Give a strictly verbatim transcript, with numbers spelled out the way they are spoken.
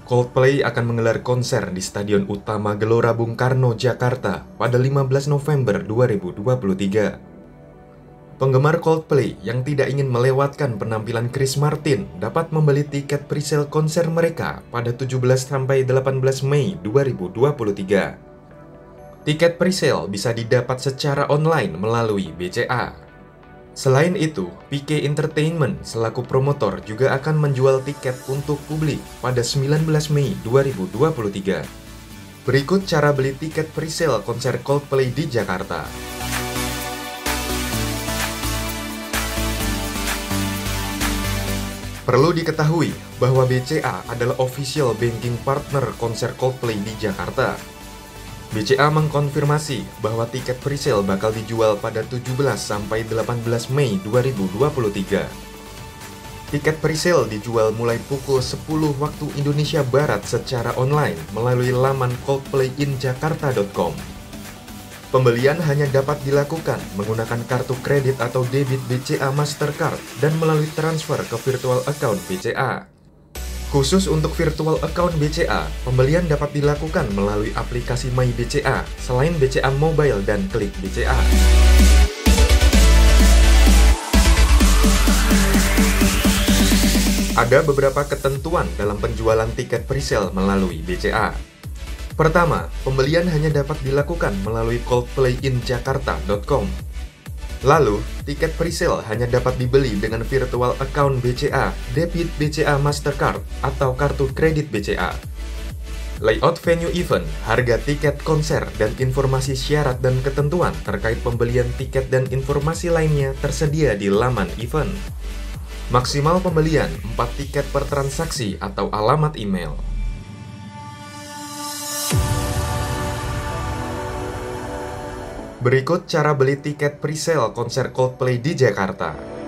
Coldplay akan menggelar konser di Stadion Utama Gelora Bung Karno, Jakarta pada lima belas November dua ribu dua puluh tiga. Penggemar Coldplay yang tidak ingin melewatkan penampilan Chris Martin dapat membeli tiket presale konser mereka pada tujuh belas sampai delapan belas Mei dua ribu dua puluh tiga. Tiket presale bisa didapat secara online melalui B C A. Selain itu, P K Entertainment selaku promotor juga akan menjual tiket untuk publik pada sembilan belas Mei dua ribu dua puluh tiga. Berikut cara beli tiket presale konser Coldplay di Jakarta. Perlu diketahui bahwa B C A adalah official banking partner konser Coldplay di Jakarta. B C A mengkonfirmasi bahwa tiket presale bakal dijual pada tujuh belas sampai delapan belas Mei dua ribu dua puluh tiga. Tiket presale dijual mulai pukul sepuluh waktu Indonesia Barat secara online melalui laman coldplay in jakarta dot com. Pembelian hanya dapat dilakukan menggunakan kartu kredit atau debit B C A Mastercard dan melalui transfer ke virtual account B C A. Khusus untuk virtual account B C A, pembelian dapat dilakukan melalui aplikasi My B C A, selain B C A Mobile dan Klik B C A. Ada beberapa ketentuan dalam penjualan tiket presale melalui B C A. Pertama, pembelian hanya dapat dilakukan melalui coldplay in jakarta dot com. Lalu, tiket presale hanya dapat dibeli dengan virtual account B C A, debit B C A Mastercard, atau kartu kredit B C A. Layout venue event, harga tiket konser, dan informasi syarat dan ketentuan terkait pembelian tiket dan informasi lainnya tersedia di laman event. Maksimal pembelian empat tiket per transaksi atau alamat email. Berikut cara beli tiket presale konser Coldplay di Jakarta.